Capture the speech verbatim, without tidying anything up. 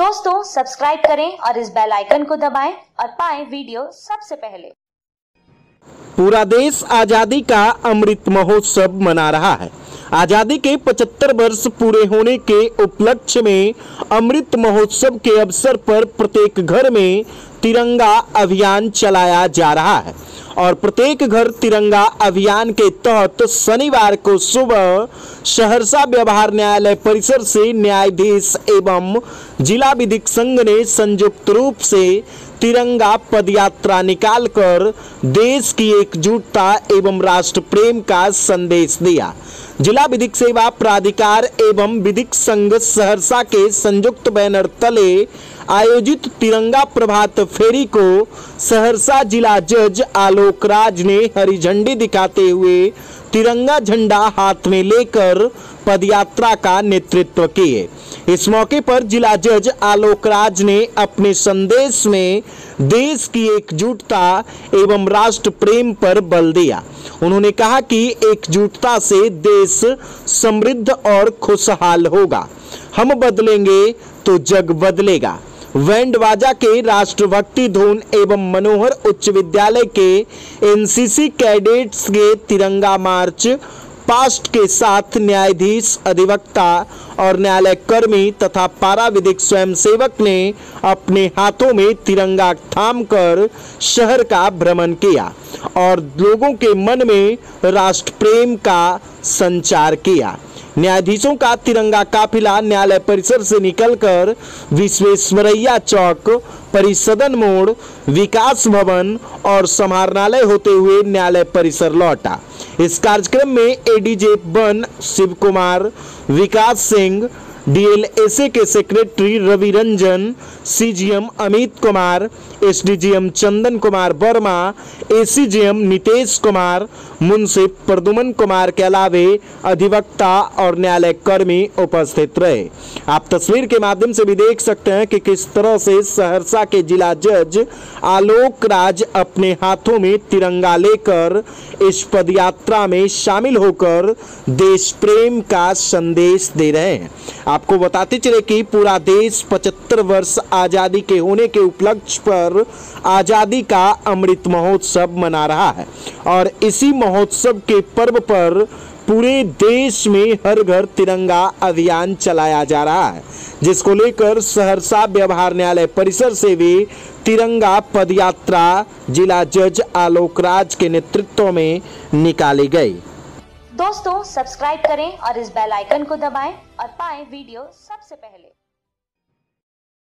दोस्तों सब्सक्राइब करें और इस बेल आइकन को दबाएं और पाएं वीडियो सबसे पहले। पूरा देश आजादी का अमृत महोत्सव मना रहा है। आजादी के पचहत्तर वर्ष पूरे होने के उपलक्ष्य में अमृत महोत्सव के अवसर पर प्रत्येक घर में तिरंगा अभियान चलाया जा रहा है और प्रत्येक घर तिरंगा अभियान के तहत शनिवार को सुबह सहरसा व्यवहार न्यायालय परिसर से न्यायाधीश एवं जिला विधिक संघ ने संयुक्त रूप से तिरंगा पदयात्रा निकालकर देश की एकजुटता एवं राष्ट्र प्रेम का संदेश दिया। जिला विधिक सेवा प्राधिकार एवं विधिक संघ सहरसा के संयुक्त बैनर तले आयोजित तिरंगा प्रभात फेरी को सहरसा जिला जज आलोक राज ने हरी झंडी दिखाते हुए तिरंगा झंडा हाथ में लेकर पदयात्रा का नेतृत्व किए। इस मौके पर जिला जज आलोक राज ने अपने संदेश में देश की एकजुटता एवं राष्ट्र प्रेम पर बल दिया। उन्होंने कहा कि एकजुटता से देश समृद्ध और खुशहाल होगा। हम बदलेंगे तो जग बदलेगा। बैंड बाजा के राष्ट्रभक्ति धुन एवं मनोहर उच्च विद्यालय के एनसीसी कैडेट्स के तिरंगा मार्च पास्ट के साथ न्यायाधीश, अधिवक्ता और न्यायालय कर्मी तथा पारा विधिक स्वयंसेवक ने अपने हाथों में तिरंगा थामकर शहर का भ्रमण किया और लोगों के मन में राष्ट्र प्रेम का संचार किया। न्यायाधीशों का तिरंगा काफिला न्यायालय परिसर से निकलकर विश्वेश्वरैया चौक, परिसदन मोड़, विकास भवन और समाहरणालय होते हुए न्यायालय परिसर लौटा। इस कार्यक्रम में ADJ one Shiv Kumar, Vikas Singh, DLSA के secretary Ravi Ranjan, CGM Amit Kumar, SDGM Chandan Kumar Verma, ACGM Nitesh Kumar, मुंसिफ प्रदुमन कुमार के अलावे अधिवक्ता और न्यायालय कर्मी उपस्थित रहे। आप तस्वीर के माध्यम से भी देख सकते हैं कि किस तरह से सहरसा के जिला जज आलोक राज अपने हाथों में तिरंगा लेकर इस पदयात्रा में शामिल होकर देश प्रेम का संदेश दे रहे हैं। आपको बताते चले कि पूरा देश पचहत्तर वर्ष आजादी के होने के उपलक्ष्य पर आजादी का अमृत महोत्सव मना रहा है और इसी महोत्सव के पर्व पर पूरे देश में हर घर तिरंगा अभियान चलाया जा रहा है, जिसको लेकर सहरसा व्यवहार न्यायालय परिसर से भी तिरंगा पदयात्रा जिला जज आलोक राज के नेतृत्व में निकाली गई। दोस्तों सब्सक्राइब करें और इस बेल आइकन को दबाएं और पाएं वीडियो सबसे पहले।